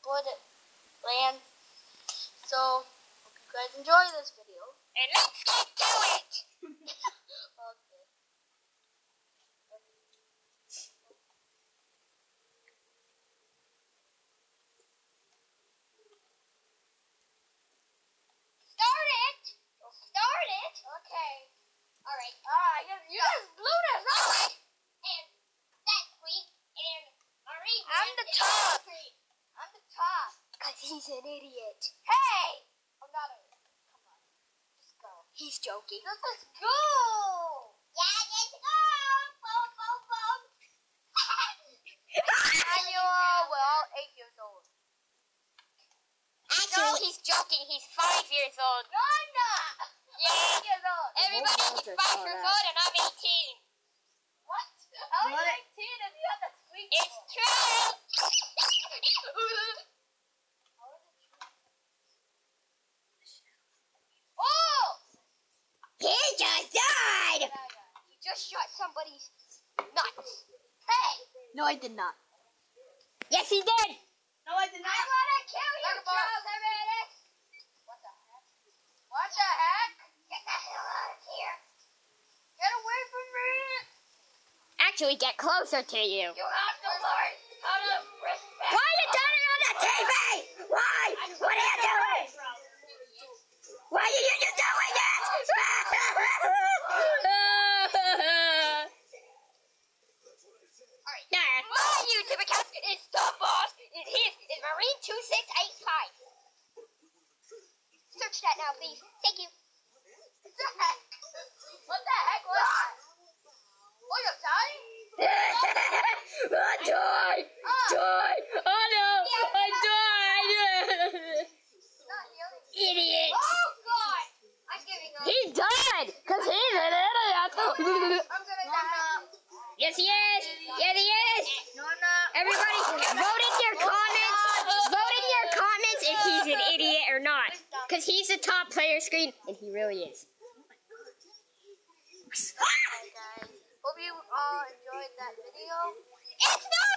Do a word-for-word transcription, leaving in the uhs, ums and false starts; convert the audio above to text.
would land. So, hope you guys enjoy this video. And let's get to it! Okay. Start it! Start it! Okay. Alright. Ah, you, you just blew this up. Alright. And that's sweet. And Marie. I'm the top. I'm the top. Because he's an idiot. Hey! I'm not a... Come on. Just go. He's joking. Just let's go! Yeah, let's go! Boom, boom, boom. Manuel, we're all eight years old. Actually, no, he's joking. He's five years old. No, I'm not! Yeah. Eight years old. Everybody is five years old and I'm eighteen. What? How are you What? eighteen if you have the squeak? It's true. Oh! He just died. Yeah, yeah. He just shot somebody's nuts. Hey. No, I did not. Yes, he did. No, I did I want to kill you, Look, boss. Charles Hermanus. What the heck? What the heck? Get the hell out of here. Get away from me! Actually, get closer to you. You have to learn how to respect. Why are you turning on the T V? Why? What are you doing? Why are you you doing that? Alright, now, my YouTube account is the boss. Is his is Marine two six eight five. Search that now, please. Thank you. What the heck? What the heck was that? Oh, you're dying? I died! Die! Oh no! I died! Not healing. Idiot! Oh, God! I'm giving up. He died! Because he's an idiot! I'm gonna die. Yes, he is! Yes, he is! No, no. Everybody, vote in your comments! Vote in your comments if he's an idiot or not. Because he's the top player screen, and he really is. Hey, guys. Hope you all enjoyed that video. It's not